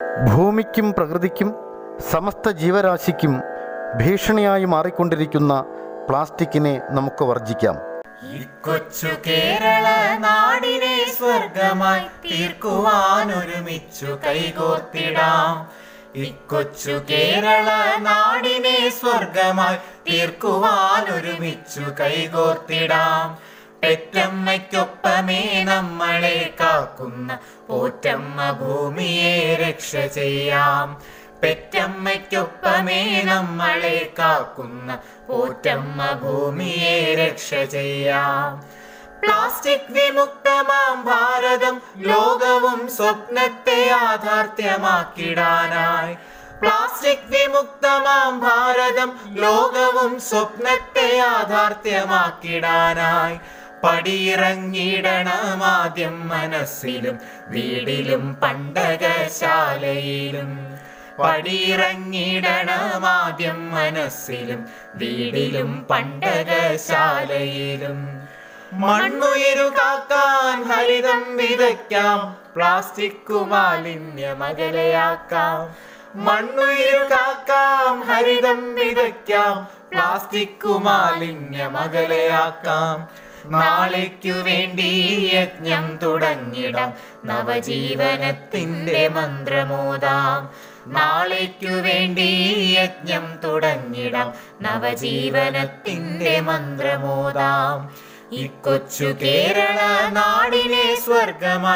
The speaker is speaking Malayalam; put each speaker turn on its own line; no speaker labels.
ഭൂമിക്കും പ്രകൃതിക്കും സമസ്ത ജീവരാശിക്കും ഭീഷണിയായി മാറിക്കൊണ്ടിരിക്കുന്ന പ്ലാസ്റ്റിക്കിനെ നമുക്ക് വർജിക്കാം.
കൊച്ചു കേരള നാടിനെ സ്വർഗമായി തീർക്കുവാൻ ഒരുമിച്ചു കൈകോർത്തിടാം. കൊച്ചു കേരള നാടിനെ സ്വർഗമായി തീർക്കുവാൻ ഒരുമിച്ചു കൈകോർത്തിടാം. പെറ്റമ്മയ്ക്കൊപ്പമേ നമ്മളെ കാക്കുന്ന പോറ്റമ്മ ഭൂമിയെ രക്ഷ ചെയ്യാം. പെറ്റമ്മയ്ക്കൊപ്പമേ നമ്മളെ കാക്കുന്ന പോറ്റമ്മ ഭൂമിയെ രക്ഷ ചെയ്യാം. പ്ലാസ്റ്റിക് വിമുക്തമാം ഭാരതം ലോകവും സ്വപ്നത്തെ യാഥാർത്ഥ്യമാക്കിടാനായി. പ്ലാസ്റ്റിക് വിമുക്തമാം ഭാരതം ലോകവും സ്വപ്നത്തെ യാഥാർത്ഥ്യമാക്കിടാനായി. പടിയിറങ്ങിടണം ആദ്യം മനസ്സിലും വീടിലും പണ്ടകശാലയിലും. പടിയിറങ്ങിടണം ആദ്യം മനസ്സിലും വീടിലും പണ്ടകശാലയിലും. മണ്ണുയിരു കാക്കാൻ ഹരിതം വിതയ്ക്കാം, പ്ലാസ്റ്റിക് മാലിന്യമകലയാക്കാം. മണ്ണുയിരു കാക്കാം, ഹരിതം വിതയ്ക്കാം, പ്ലാസ്റ്റിക് മാലിന്യമകലയാക്കാം. നാളേക്കു വേണ്ടി യജ്ഞം തുടങ്ങിടാം, നവജീവനത്തിന്റെ മന്ത്രമോദാം. നാളേക്കു വേണ്ടി യജ്ഞം തുടങ്ങിടാം, നവജീവനത്തിന്റെ മന്ത്രമോദാം. കൊച്ചു കേരള നാടിനെ സ്വർഗമായി